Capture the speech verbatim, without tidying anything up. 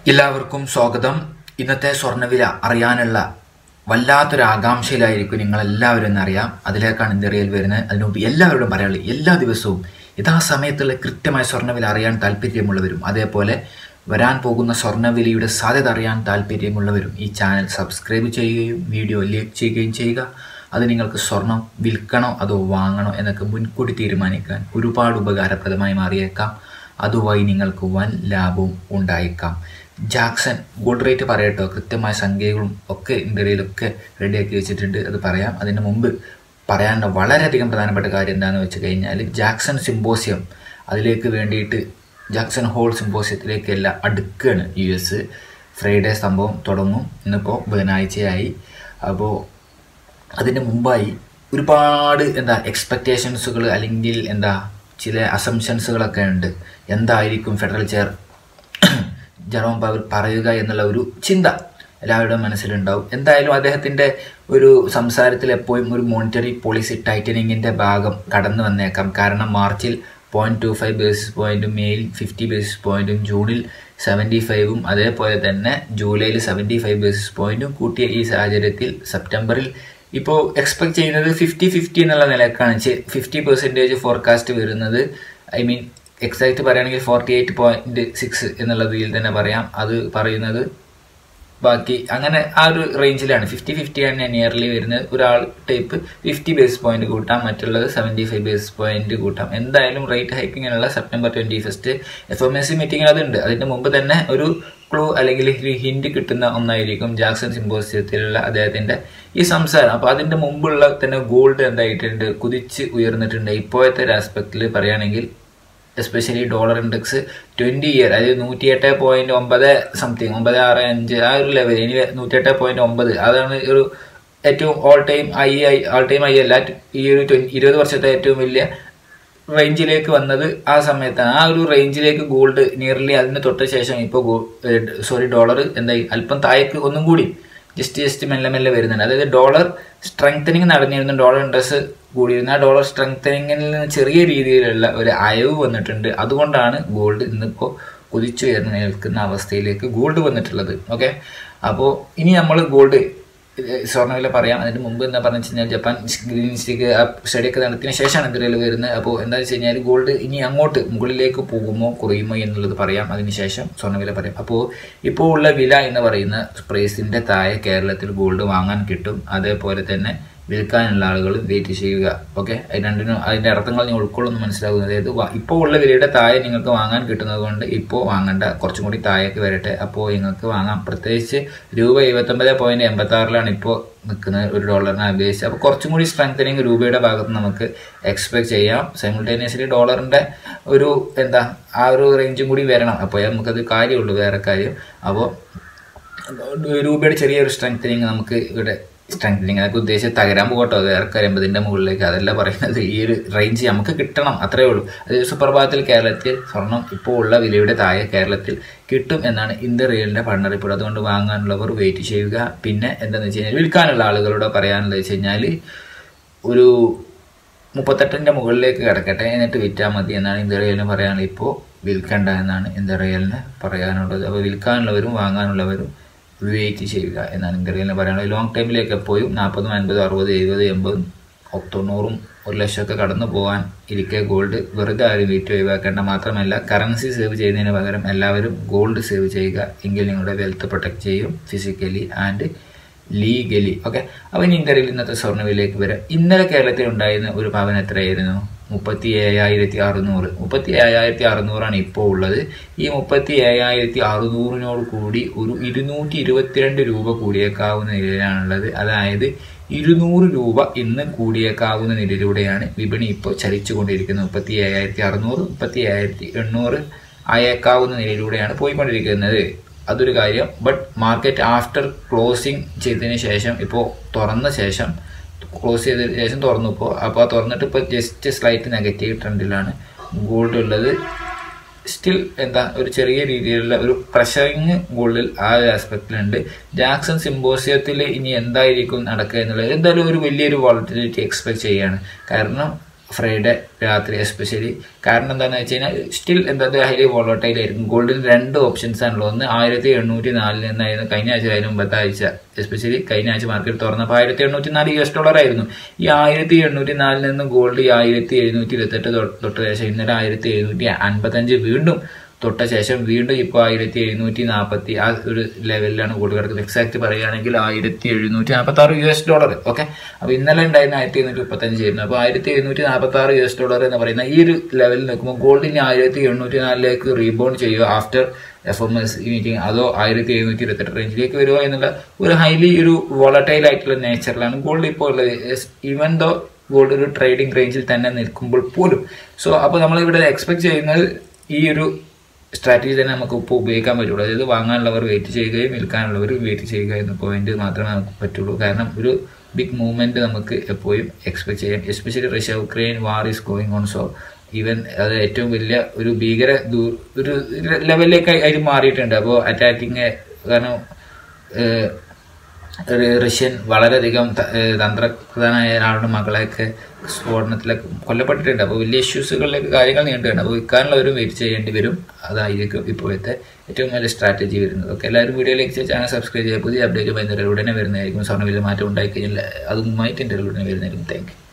എല്ലാവർക്കും സ്വാഗതം. ഇന്നത്തെ സ്വർണ്ണവില അറിയാനുള്ള വല്ലാത്തൊരു ആകാംക്ഷയിലായിരിക്കും നിങ്ങളെല്ലാവരും എന്നറിയാം. അതിലേക്കാണ് ഇന്ത്യയിൽ വരുന്നത്. അതിനുമുമ്പ് എല്ലാവരോടും പറയാനുള്ളത്, എല്ലാ ദിവസവും യഥാസമയത്തുള്ള കൃത്യമായ സ്വർണ്ണവില അറിയാൻ താല്പര്യമുള്ളവരും അതേപോലെ വരാൻ പോകുന്ന സ്വർണ്ണവിലയുടെ സാധ്യത അറിയാൻ താല്പര്യമുള്ളവരും ഈ ചാനൽ സബ്സ്ക്രൈബ് ചെയ്യുകയും വീഡിയോ ലൈക്ക് ചെയ്യുകയും ചെയ്യുക. അത് നിങ്ങൾക്ക് സ്വർണം വിൽക്കണോ അതോ വാങ്ങണോ എന്നൊക്കെ മുൻകൂട്ടി തീരുമാനിക്കാൻ ഒരുപാട് ഉപകാരപ്രദമായി മാറിയേക്കാം. അതുവഴി നിങ്ങൾക്ക് വൻ ലാഭവും ഉണ്ടായേക്കാം. ജാക്സൺ ഗോൾഡ് റേറ്റ് പറയട്ടോ, കൃത്യമായ സംഖ്യകളും ഒക്കെ ഇന്ത്യയിലൊക്കെ റെഡിയാക്കി വെച്ചിട്ടുണ്ട്. അത് പറയാം. അതിന് മുമ്പ് പറയാനുള്ള വളരെയധികം പ്രധാനപ്പെട്ട കാര്യം എന്താണെന്ന് വെച്ച് കഴിഞ്ഞാൽ, ജാക്സൺ സിംപോസിയം അതിലേക്ക് വേണ്ടിയിട്ട് ജാക്സൺ ഹോൾ സിംപോസിയത്തിലേക്കെല്ലാം അടുക്കുകയാണ്. യു എസ് ഫ്രൈഡേ സംഭവം തുടങ്ങും. ഇന്നിപ്പോൾ ബുധനാഴ്ചയായി. അപ്പോൾ അതിന് മുമ്പായി ഒരുപാട് എന്താ എക്സ്പെക്റ്റേഷൻസുകൾ അല്ലെങ്കിൽ എന്താ ചില അസംഷൻസുകളൊക്കെ ഉണ്ട്. എന്തായിരിക്കും ഫെഡറൽ ചെയർ ജെറോം പവൽ പറയുക എന്നുള്ള ഒരു ചിന്ത എല്ലാവരുടെയും മനസ്സിലുണ്ടാവും. എന്തായാലും അദ്ദേഹത്തിൻ്റെ ഒരു സംസാരത്തിൽ എപ്പോഴും ഒരു മോണിറ്ററി പോളിസി ടൈറ്റനിങ്ങിൻ്റെ ഭാഗം കടന്നു വന്നേക്കാം. കാരണം മാർച്ചിൽ പോയിൻറ്റ് ടു ഫൈവ് ബേസിസ് പോയിൻറ്റും മെയിൽ ഫിഫ്റ്റി ബേസിസ് പോയിൻറ്റും ജൂണിൽ സെവൻറ്റി ഫൈവും അതേപോലെ തന്നെ ജൂലൈയിൽ സെവൻറ്റി ഫൈവ് ബേസിസ് പോയിൻറ്റും കൂട്ടിയ ഈ സാഹചര്യത്തിൽ സെപ്റ്റംബറിൽ ഇപ്പോൾ എക്സ്പെക്ട് ചെയ്യുന്നത് ഫിഫ്റ്റി ഫിഫ്റ്റി എന്നുള്ള നിലക്കാണ്. ഫിഫ്റ്റി പെർസെൻറ്റേജ് ഫോർകാസ്റ്റ് വരുന്നത്. ഐ മീൻ എക്സാക്റ്റ് പറയുകയാണെങ്കിൽ ഫോർട്ടി എയ്റ്റ് പോയിൻറ്റ് സിക്സ് എന്നുള്ള രീതിയിൽ തന്നെ പറയാം. അത് പറയുന്നത് ബാക്കി അങ്ങനെ ആ ഒരു റേഞ്ചിലാണ്. ഫിഫ്റ്റി ഫിഫ്റ്റി ആണ് നിയർലി വരുന്നത്. ഒരാൾ ടൈപ്പ് ഫിഫ്റ്റി ബേസിസ് പോയിന്റ് കൂട്ടാം, മറ്റുള്ളത് സെവൻറ്റി ഫൈവ് ബേസിസ് പോയിന്റ് കൂട്ടാം. എന്തായാലും റേറ്റ് ഹൈക്കിങ്ങിനുള്ള September twenty first F M S C മീറ്റിംഗിൽ അതുണ്ട്. അതിന് മുമ്പ് തന്നെ ഒരു ക്ലൂ അല്ലെങ്കിൽ ഒരു ഹിൻഡ് കിട്ടുന്ന ഒന്നായിരിക്കും ജാക്സൺ സിംപോസിയത്തിലുള്ള അദ്ദേഹത്തിൻ്റെ ഈ സംസാരം. അപ്പോൾ അതിൻ്റെ മുമ്പുള്ള തന്നെ ഗോൾഡ് എന്തായിട്ടുണ്ട്, കുതിച്ച് ഉയർന്നിട്ടുണ്ട്. ഇപ്പോഴത്തെ ഒരു ആസ്പെക്റ്റിൽ പറയുകയാണെങ്കിൽ especially dollar index twenty year അതായത് നൂറ്റി എട്ട് പോയിന്റ് ഒമ്പത് സംതിങ് ഒമ്പത് ആറ് അഞ്ച് ആ ഒരു ലെവൽ, ഇനി നൂറ്റി എട്ട് പോയിന്റ് ഒമ്പത് അതാണ് ഒരു ഏറ്റവും all time I I all time I അല്ല, ഈ ഒരു ട്വൻറ്റി ഇരുപത് വർഷത്തെ ഏറ്റവും വലിയ റേഞ്ചിലേക്ക് വന്നത് ആ സമയത്താണ്. ആ ഒരു റേഞ്ചിലേക്ക് ഗോൾഡ് നിയർലി അതിന് തൊട്ട ശേഷം ഇപ്പോൾ ഗോ സോറി ഡോളർ എന്തായി അല്പം താഴേക്ക് ഒന്നും കൂടി ജസ്റ്റ് ജസ്റ്റ് മെല്ലെ മെല്ലെ വരുന്നുണ്ട്. അതായത് ഡോളർ സ്ട്രെങ്തനിങ് നടന്നിരുന്നു, ഡോളർ ഇൻട്രസ്റ്റ് കൂടിയിരുന്നു. ആ ഡോളർ സ്ട്രെങ്തനിങ്ങിൽ നിന്ന് ചെറിയ രീതിയിലുള്ള ഒരു അയവ് വന്നിട്ടുണ്ട്. അതുകൊണ്ടാണ് ഗോൾഡ് ഇന്നിപ്പോൾ കുതിച്ചുയർന്ന് നിൽക്കുന്ന അവസ്ഥയിലേക്ക് ഗോൾഡ് വന്നിട്ടുള്ളത്. ഓക്കെ, അപ്പോൾ ഇനി നമ്മൾ ഗോൾഡ് സ്വർണ്ണവില പറയാം. അതിന് മുമ്പ് എന്താ പറഞ്ഞു വെച്ച് കഴിഞ്ഞാൽ, ജപ്പാൻ ഗ്രീൻ സ്റ്റിക്ക് സ്റ്റഡിയൊക്കെ നടത്തിയതിനു ശേഷമാണ് ഇന്ത്യയിൽ വരുന്നത്. അപ്പോൾ എന്താ വെച്ച് കഴിഞ്ഞാൽ, ഗോൾഡ് ഇനി അങ്ങോട്ട് മുകളിലേക്ക് പോകുമോ കുറയുമോ എന്നുള്ളത് പറയാം. അതിനുശേഷം സ്വർണ്ണവില പറയാം. അപ്പോൾ ഇപ്പോൾ ഉള്ള വില എന്ന് പറയുന്ന പ്രൈസിൻ്റെ താഴെ കേരളത്തിൽ ഗോൾഡ് വാങ്ങാൻ കിട്ടും. അതേപോലെ തന്നെ വിൽക്കാനുള്ള ആളുകൾ വെയിറ്റ് ചെയ്യുക. ഓക്കെ, അത് രണ്ടിനും അതിൻ്റെ അർത്ഥങ്ങൾ നിങ്ങൾ ഉൾക്കൊള്ളുന്നു മനസ്സിലാകുന്നത്. അതായത് ഇപ്പോൾ ഉള്ള വിലയുടെ താഴെ നിങ്ങൾക്ക് വാങ്ങാൻ കിട്ടുന്നത് കൊണ്ട് ഇപ്പോൾ വാങ്ങേണ്ട, കുറച്ചും കൂടി താഴേക്ക് വരട്ടെ, അപ്പോൾ നിങ്ങൾക്ക് വാങ്ങാം. പ്രത്യേകിച്ച് രൂപ എഴുപത്തൊമ്പത് പോയിന്റ് എൺപത്തി ആറിലാണ് ഇപ്പോൾ നിൽക്കുന്നത് ഒരു ഡോളറിനെ അപേക്ഷിച്ച്. അപ്പോൾ കുറച്ചും കൂടി സ്ട്രെങ്തനിങ് രൂപയുടെ ഭാഗത്ത് നമുക്ക് എക്സ്പെക്ട് ചെയ്യാം. സൈമിൾട്ടേനിയസ്ലി ഡോളറിൻ്റെ ഒരു എന്താ ആ ഒരു റേഞ്ചും കൂടി വരണം. അപ്പോൾ നമുക്കത് കാര്യമുള്ളൂ, വേറെ കാര്യം. അപ്പോൾ രൂപയുടെ ചെറിയൊരു സ്ട്രെങ്തനിങ് നമുക്ക് ഇവിടെ സ്ട്രെങ്തനിങ് അതൊക്കെ ഉദ്ദേശിച്ച് തകരാൻ പോകട്ടോ, വേറെ കാര്യം അമ്പതിൻ്റെ മുകളിലേക്ക് അതല്ല പറയുന്നത്. ഈ ഒരു റേഞ്ച് നമുക്ക് കിട്ടണം, അത്രയേ ഉള്ളൂ. അതായത് സുപ്രഭാതത്തിൽ കേരളത്തിൽ സ്വർണം ഇപ്പോൾ ഉള്ള വിലയുടെ താഴെ കേരളത്തിൽ കിട്ടും എന്നാണ് ഇന്ത്യ റിയലിൻ്റെ പഠന റിപ്പോർട്ട്. അതുകൊണ്ട് വാങ്ങാനുള്ളവർ വെയിറ്റ് ചെയ്യുക. പിന്നെ എന്താണെന്ന് വെച്ച് കഴിഞ്ഞാൽ, വിൽക്കാനുള്ള ആളുകളോട് പറയാനുള്ളത് വെച്ച് കഴിഞ്ഞാൽ ഒരു മുപ്പത്തെട്ടിൻ്റെ മുകളിലേക്ക് കിടക്കട്ടെ, എന്നിട്ട് വിറ്റാൽ മതി എന്നാണ് ഇന്ത്യ റിയലിന് പറയാനുള്ളത്. ഇപ്പോൾ വിൽക്കണ്ട എന്നാണ് ഇന്ത്യ റിയലിന് പറയാനുള്ളത്. അപ്പോൾ വിൽക്കാനുള്ളവരും വാങ്ങാനുള്ളവരും വെയിറ്റ് ചെയ്യുക എന്നാണ് ഇന്ത്യയിൽ പറയാനുള്ളത്. ലോങ് ടൈമിലേക്ക് എപ്പോഴും നാൽപ്പതും അൻപതും അറുപത് എഴുപത് എൺപതും തൊണ്ണൂറും ഒരു ലക്ഷമൊക്കെ കടന്നു പോകാൻ ഇരിക്കെ ഗോൾഡ് വെറുതെ ആരും വെയിറ്റ് ഒഴിവാക്കേണ്ട. മാത്രമല്ല, കറൻസി സേവ് ചെയ്യുന്നതിന് പകരം എല്ലാവരും ഗോൾഡ് സേവ് ചെയ്യുക. എങ്കിൽ നിങ്ങളുടെ വെൽത്ത് പ്രൊട്ടക്ട് ചെയ്യും ഫിസിക്കലി ആൻഡ് ലീഗലി. ഓക്കെ, അപ്പോൾ ഇനി ഇന്ത്യയിൽ ഇന്നത്തെ സ്വർണ്ണവിലയിലേക്ക് വരാം. ഇന്നലെ കേരളത്തിൽ ഉണ്ടായിരുന്ന ഒരു പവൻ എത്രയായിരുന്നു? മുപ്പത്തി ഏഴായിരത്തി അറുന്നൂറ് മുപ്പത്തി ഏഴായിരത്തി അറുന്നൂറാണ് ഇപ്പോൾ ഉള്ളത്. ഈ മുപ്പത്തി ഏഴായിരത്തി അറുന്നൂറിനോട് കൂടി ഒരു ഇരുന്നൂറ്റി ഇരുപത്തിരണ്ട് രൂപ കൂടിയേക്കാവുന്ന നിലയിലാണുള്ളത്. അതായത് ഇരുന്നൂറ് രൂപ ഇന്ന് കൂടിയേക്കാവുന്ന നിലയിലൂടെയാണ് വിപണി ഇപ്പോൾ ചലിച്ചുകൊണ്ടിരിക്കുന്നത്. മുപ്പത്തി ഏഴായിരത്തി അറുന്നൂറ് മുപ്പത്തി ഏഴായിരത്തി എണ്ണൂറ് ആയേക്കാവുന്ന നിലയിലൂടെയാണ് പോയിക്കൊണ്ടിരിക്കുന്നത്. അതൊരു കാര്യം. ബട്ട് മാർക്കറ്റ് ആഫ്റ്റർ ക്ലോസിങ് ചെയ്തതിന് ശേഷം ഇപ്പോൾ തുറന്ന ശേഷം ക്ലോസ് ചെയ്തതിന് ശേഷം തുറന്നു ഇപ്പോൾ അപ്പോൾ തുറന്നിട്ട് ഇപ്പോൾ ജസ്റ്റ് സ്ലൈറ്റ് നെഗറ്റീവ് ട്രെൻഡിലാണ് ഗോൾഡ് ഉള്ളത്. സ്റ്റിൽ എന്താ ഒരു ചെറിയ രീതിയിലുള്ള ഒരു പ്രഷറിങ് ഗോൾഡിൽ ആ ഒരു ആസ്പെക്റ്റിലുണ്ട്. ജാക്സൺ സിംപോസിയത്തിൽ ഇനി എന്തായിരിക്കും നടക്കുക എന്നുള്ളത് എന്തായാലും ഒരു വലിയൊരു വോളറ്റിലിറ്റി എക്സ്പെക്ട് ചെയ്യുകയാണ്. കാരണം ഫ്രൈഡേ രാത്രി എസ്പെഷ്യലി. കാരണം എന്താണെന്ന് വെച്ച് കഴിഞ്ഞാൽ സ്റ്റിൽ എന്താ ഹൈലി വോളട്ടൈൽ ആയിരിക്കും. ഗോൾഡിന് രണ്ട് ഓപ്ഷൻസ് ആണല്ലോ. ഒന്ന് ആയിരത്തി എണ്ണൂറ്റി നാലിൽ നിന്നായിരുന്നു കഴിഞ്ഞ ആഴ്ച, അതിന് മുമ്പത്തെ ആഴ്ച എസ്പെഷ്യലി കഴിഞ്ഞ ആഴ്ച മാർക്കറ്റ് തുറന്നപ്പോൾ ആയിരത്തി എണ്ണൂറ്റി നാല് യു എസ് ഡോളർ ആയിരുന്നു. ഈ ആയിരത്തി എണ്ണൂറ്റി നാലിൽ നിന്ന് ഗോൾഡ് ഈ ആയിരത്തി എഴുന്നൂറ്റി ഇരുപത്തെട്ട് തൊട്ട ശേഷം ഇന്നലെ ആയിരത്തി എഴുന്നൂറ്റി അൻപത്തഞ്ച് വീണ്ടും തൊട്ട ശേഷം വീണ്ടും ഇപ്പോൾ ആയിരത്തി എഴുന്നൂറ്റി നാൽപ്പത്തി ആ ഒരു ലെവലിലാണ് ഗോൾഡ് കിടക്കുന്നത്. എക്സാക്ട് പറയുകയാണെങ്കിൽ ആയിരത്തി എഴുന്നൂറ്റി നാൽപ്പത്തി ആറ് യു എസ് ഡോളർ. ഓക്കെ, അപ്പോൾ ഇന്നലെ ഉണ്ടായിരുന്ന ആയിരത്തി എഴുന്നൂറ്റി മുപ്പത്തഞ്ച് ആയിരുന്നു. അപ്പോൾ ആയിരത്തി എഴുന്നൂറ്റി നാൽപ്പത്തി ആറ് യു എസ് ഡോളർ എന്ന് പറയുന്ന ഈ ഒരു ലെവലിൽ നിൽക്കുമ്പോൾ ഗോൾഡിന് ആയിരത്തി എണ്ണൂറ്റി നാലിലേക്ക് റീബൗണ്ട് ചെയ്യുക after F M S meeting, അതോ ആയിരത്തി എഴുന്നൂറ്റി ഇരുപത്തെട്ട് റേഞ്ചിലേക്ക് വരിക എന്നുള്ള ഒരു ഹൈലി ഒരു വോളറ്റൈൽ ആയിട്ടുള്ള നേച്ചറിലാണ് ഗോൾഡ് ഇപ്പോൾ ഉള്ളത്. ഈവൻ ദോ ഗോൾഡ് ഒരു ട്രേഡിംഗ് റേഞ്ചിൽ തന്നെ നിൽക്കുമ്പോൾ പോലും. സോ അപ്പോൾ നമ്മളിവിടെ എക്സ്പെക്ട് ചെയ്യുന്നത് ഈ ഒരു സ്ട്രാറ്റജി തന്നെ നമുക്ക് ഇപ്പോൾ ഉപയോഗിക്കാൻ പറ്റുള്ളൂ. അതായത് വാങ്ങാനുള്ളവർ വെയിറ്റ് ചെയ്യുകയും വിൽക്കാനുള്ളവർ വെയിറ്റ് ചെയ്യുക എന്ന പോയിന്റ് മാത്രമേ നമുക്ക് പറ്റുള്ളൂ. കാരണം ഒരു ബിഗ് മൂവ്മെന്റ് നമുക്ക് എപ്പോഴും എക്സ്പെക്ട് ചെയ്യാം. Especially Russia Ukraine war is going on. So even അത് ഏറ്റവും വലിയ ഒരു ഭീകര ഒരു ലെവലിലേക്ക് അതിൽ മാറിയിട്ടുണ്ട്. അപ്പോൾ അറ്റാക്കിങ് കാരണം റഷ്യൻ വളരെയധികം തന്ത്രപ്രധാനായ ഒരാളുടെ മകളെയൊക്കെ സ്ഫോടനത്തിലൊക്കെ കൊല്ലപ്പെട്ടിട്ടുണ്ട്. അപ്പോൾ വലിയ ഇഷ്യൂസുകളിലേക്ക് കാര്യങ്ങൾ നീണ്ടുകയാണ്. അപ്പോൾ വിൽക്കാനുള്ളവരും വെയിറ്റ് ചെയ്യേണ്ടി വരും. അതായിരിക്കും ഇപ്പോഴത്തെ ഏറ്റവും വലിയ സ്ട്രാറ്റജി വരുന്നത്. ഓക്കെ, എല്ലാവരും വീഡിയോയിലേക്ക് ചാനൽ സബ്സ്ക്രൈബ് ചെയ്യുക. പുതിയ അപ്ഡേറ്റ് വൈകുന്നേരം ഉടനെ വരുന്നതായിരിക്കും. സ്വർണ്ണ വില മാറ്റം ഉണ്ടായിക്കഴിഞ്ഞാൽ അതുമായിട്ട് എൻ്റെ ഉടനെ വരുന്നതായിരിക്കും. Thank U.